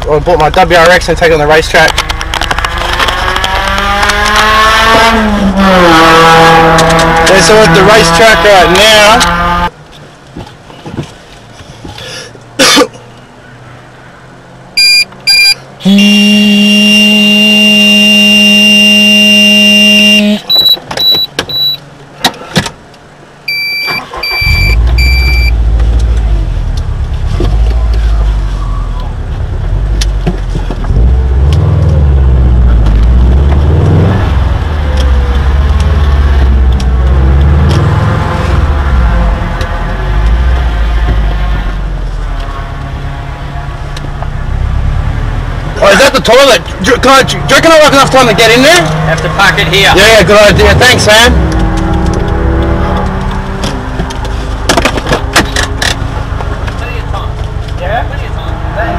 I bought my Wrx and take it on the racetrack. Yeah, so we're at the racetrack right now. Oh, is that the toilet? Do you reckon I'll have enough time to get in there? Have to park it here. Yeah, good idea. Thanks, man. Plenty of time. Yeah? Plenty of time. Thanks.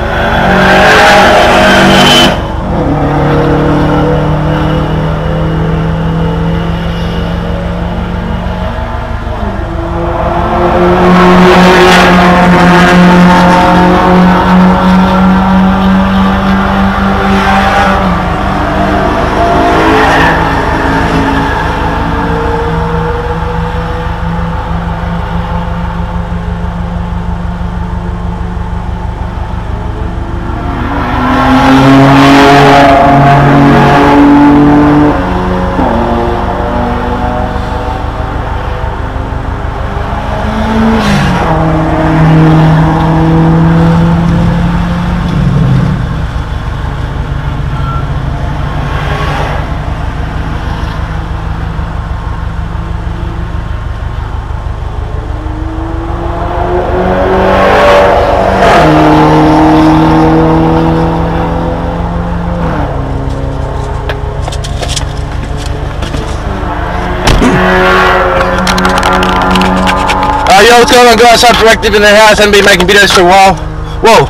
Yo, what's going on, guys? I'm Directive in the house. I haven't been making videos for a while. Whoa.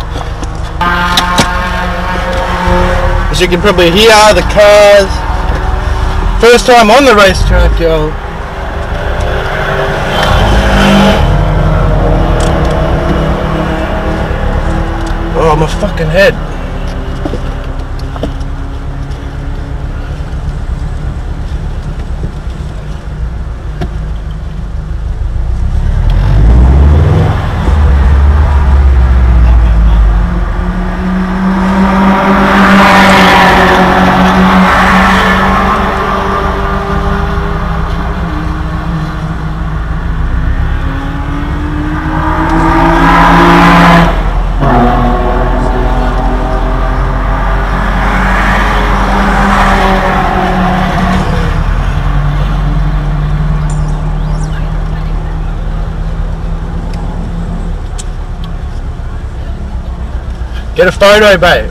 As you can probably hear, the cars. First time on the racetrack, yo. Oh, my fucking head. Get a photo, babe.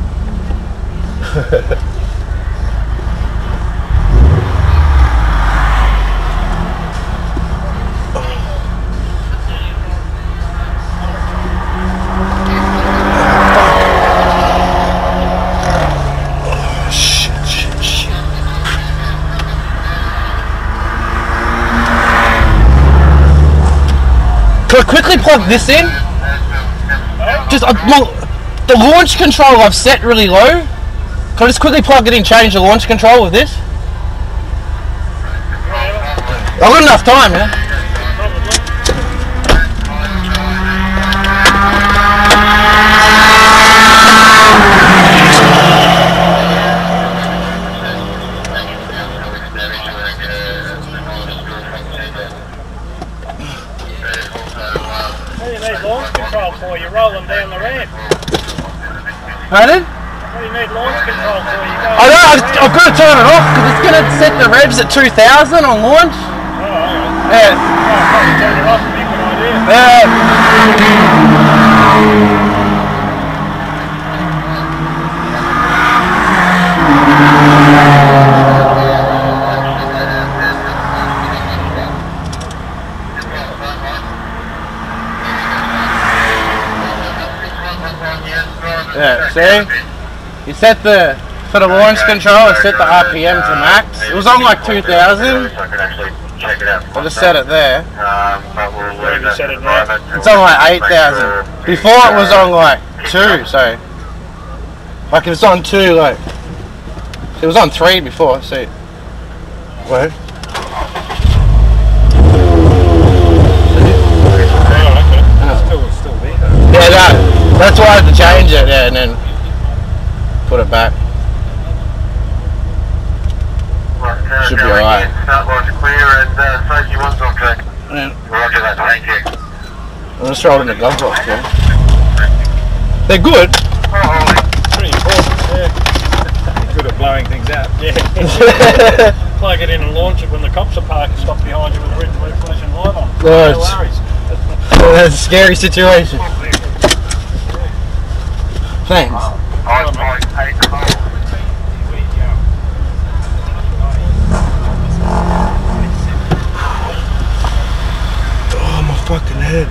Shit. Can I quickly plug this in? Just the launch control I've set really low. Can I just quickly plug it in, change the launch control with this? I've got enough time, yeah? What do you need launch control for? You're rolling down the ramp. Pardon? What do you need launch control for? I know, I've got to turn it off because it's going to set the revs at 2000 on launch. Oh, alright. Yeah. Oh, probably turn it off would be a good idea. Yeah, see? You set for the launch control, I set the RPM to max. It was on like 2000. I just set it there. Set it now. It's on like 8,000. Before it was on like 2, so. Like it was on 2, like it was on 3 before. See, where? Still there. Yeah, that's why I had to change it. Yeah, and then put it back. Should be alright. Start line's clear and safety 1's on track. Roger that, thank you. I'm just throwing the gloves off, yeah. They're good. Pretty important, yeah. Good at blowing things out. Yeah. Plug it in and launch it when the cops are parked, stop behind you with a red blue flashing light on. No worries. That's a scary situation. Thanks. Oh, my fucking head.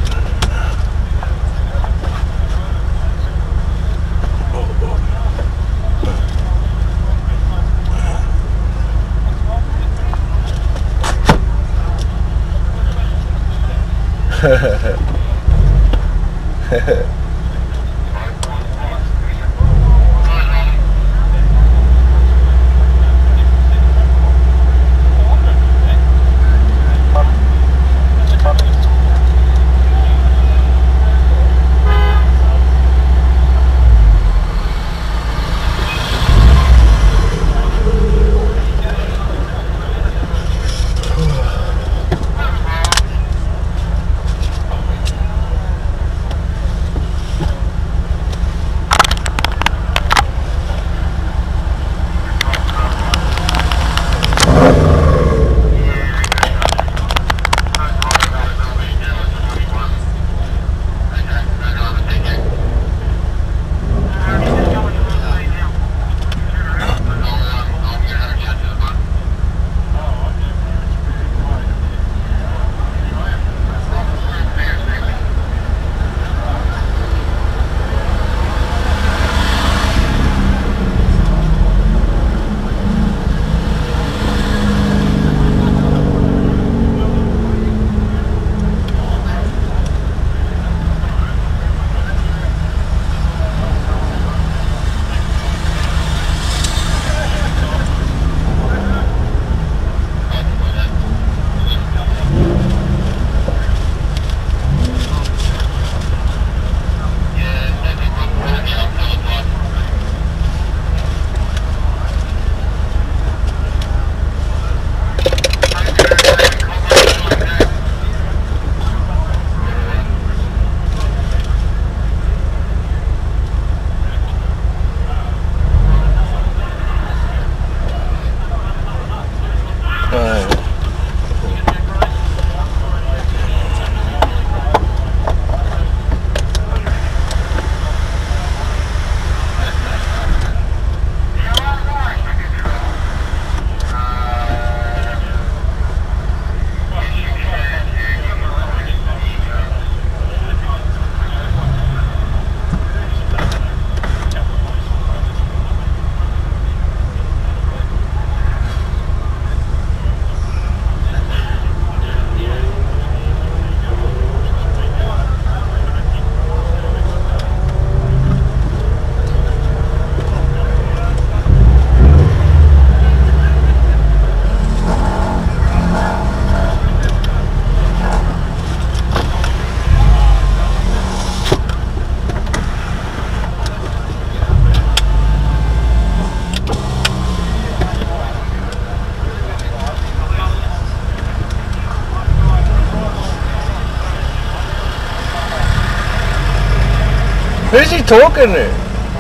Who's he talking to?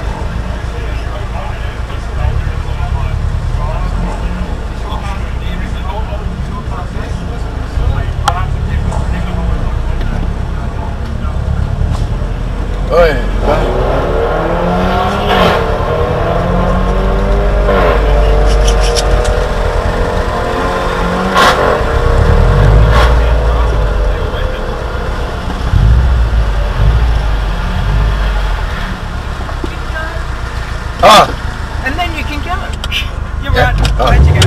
And then you can go. You're right. Where'd you go?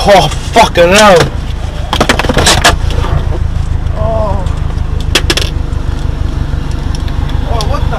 Oh, fucking hell. Oh, what the?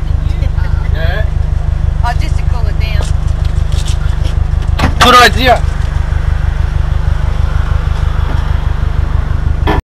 Good idea.